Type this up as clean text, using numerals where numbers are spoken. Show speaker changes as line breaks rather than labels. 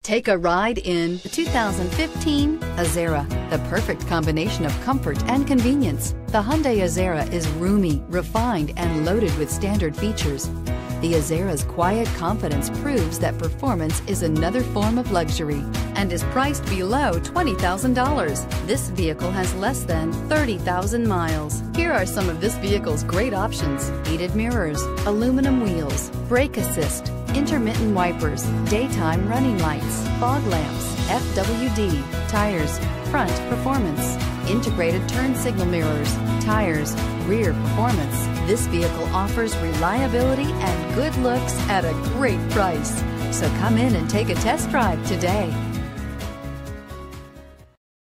Take a ride in the 2015 Azera, the perfect combination of comfort and convenience. The Hyundai Azera is roomy, refined, and loaded with standard features. The Azera's quiet confidence proves that performance is another form of luxury and is priced below $20,000. This vehicle has less than 30,000 miles. Here are some of this vehicle's great options: heated mirrors, aluminum wheels, brake assist, intermittent wipers, daytime running lights, fog lamps, FWD, tires, front performance, integrated turn signal mirrors, tires, rear performance. This vehicle offers reliability and good looks at a great price. So come in and take a test drive today.